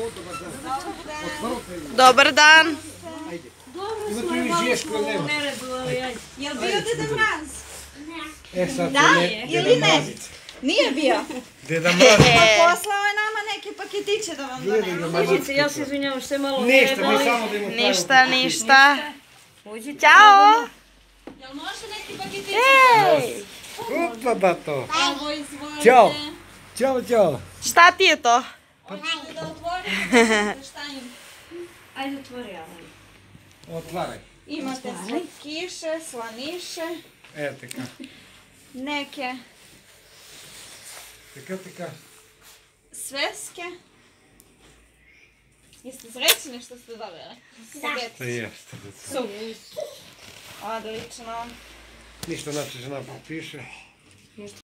Dobar dan. Ima tu i žeško ili nema? Jel bio Deda Mraz? E sad Da, ili ne? Nije bio. Deda Mraz. Pa poslao je nama neke paketiće da vam donesemo. Uđite, ja se izvinjavam što je malo Ništa, mi samo da im Ništa, ništa. Ćao. Jel može neki paketiće? Ej, Upa bato. Evo, izvolite. Ćao. Ćao, ćao. šta ti je to? Hoćete da otvorite? Šta im? Ajde, otvori, Alan. Otvaraj. Imate slatkiše, slaniše, Evo teka. neke Teka. sveske. Jeste srećni što ste dobili? To jeste. Super. Odlično. Ništa naša žena potpiše.